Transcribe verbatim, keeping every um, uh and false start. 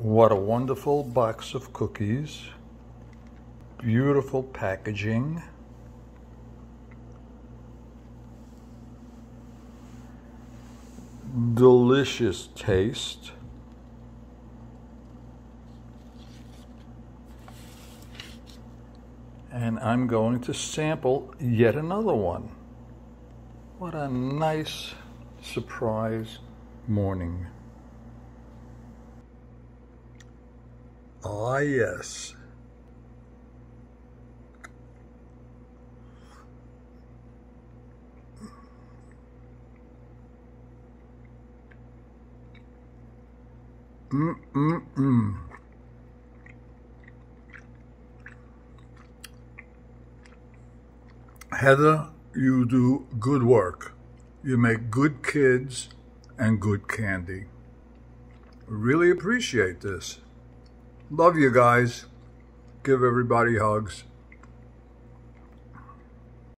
What a wonderful box of cookies. Beautiful packaging. Delicious taste. And I'm going to sample yet another one. What a nice surprise morning. Ah, yes. Mm-mm-mm. Heather, you do good work. You make good kids and good candy. Really appreciate this. Love you guys. Give everybody hugs.